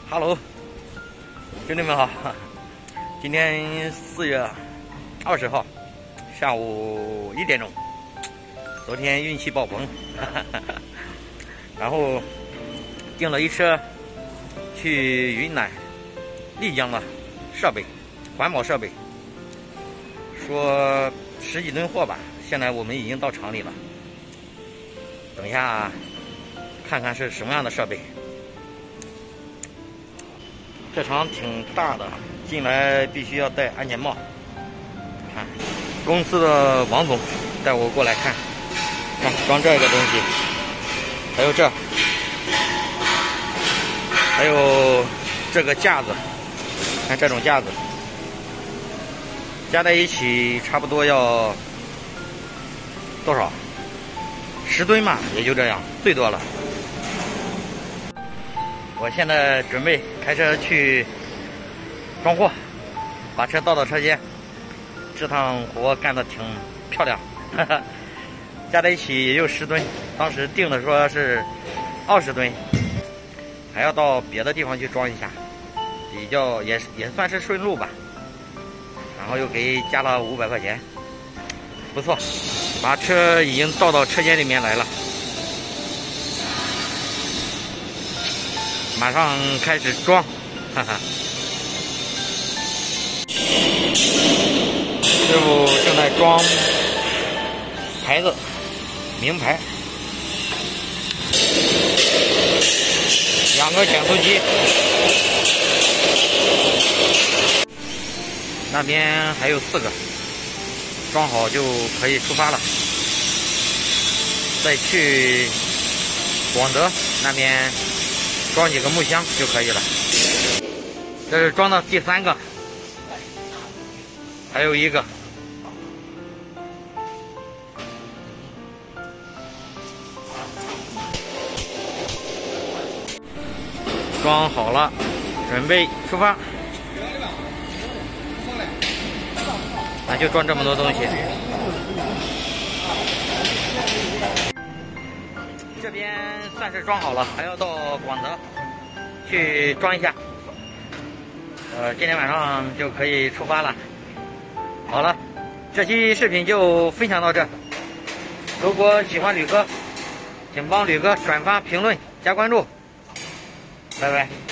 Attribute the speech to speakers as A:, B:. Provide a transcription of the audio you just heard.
A: Hello， 兄弟们好！今天4月20号下午1点钟，昨天运气爆棚，然后订了一车去云南丽江的设备，环保设备，说10几吨货吧。现在我们已经到厂里了，等一下看看是什么样的设备。这厂挺大的，进来必须要戴安全帽。看，公司的王总带我过来看，看装这个东西，还有这，还有这个架子，看这种架子，加在一起差不多要多少？10吨嘛，也就这样，最多了。我现在准备开车去装货，把车倒到车间。这趟活干得挺漂亮，哈哈，加在一起也就10吨。当时定的说是20吨，还要到别的地方去装一下，比较也算是顺路吧。然后又给加了500块钱，不错。把车已经倒到车间里面来了。马上开始装，哈哈！师傅正在装牌子，名牌，2个减速机，那边还有4个，装好就可以出发了。再去广德那边装几个木箱就可以了。这是装的第3个，还有1个。装好了，准备出发。那就装这么多东西。这边算是装好了，还要到广德去装一下。今天晚上就可以出发了。好了，这期视频就分享到这。如果喜欢吕哥，请帮吕哥转发、评论、加关注。拜拜。